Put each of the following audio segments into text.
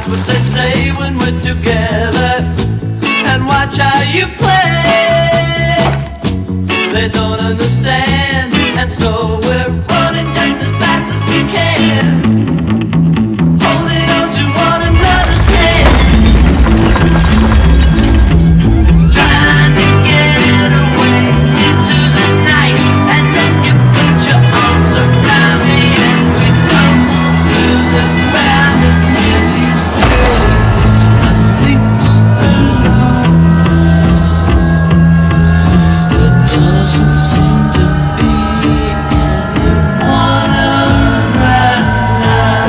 That's what they say when we're together. And watch how you play. They don't understand, and so we're running just as fast as we can, holding on to one another's hand, trying to get away into the night. And then you put your arms around me, and we tumble to the ground. And you say, I think there doesn't seem to be anyone around now.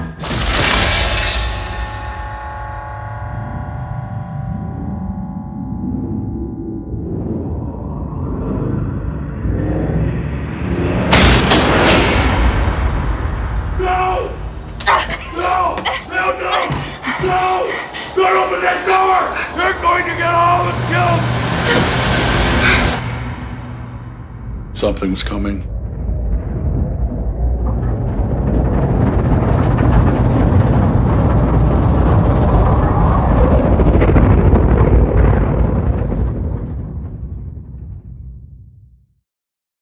No! No! No! No! No! Don't open that door! You're going to get all of us killed! Something's coming.